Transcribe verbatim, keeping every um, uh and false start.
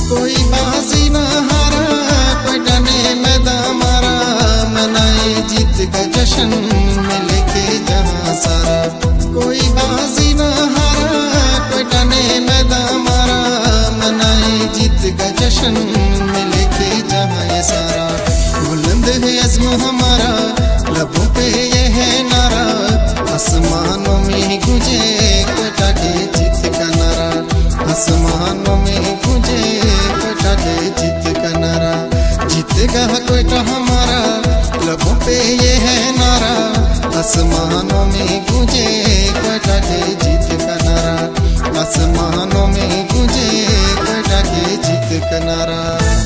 कोई बाजी न हारा, कोई डने मैदान मारा, मनाए जीत का जश्न मिल के जहां सारा। कोई बाजी न हारा, कोई डने मैदान मारा, मनाए जीत का जश्न मिल के जहां ये सारा। बुलंद है अज़्म हमारा, लबों पे ये है नारा, आसमानों में गूंजे कोटा के जीत का नारा। आसमानों में गूंजे कोटा के जीत का नारा। जीतेगा कोटा हमारा, लबों पे ये है नारा, आसमानों में गूंजे कोटा के जीत का नारा। आसमानों में गूंजे कोटा के जीत का नारा।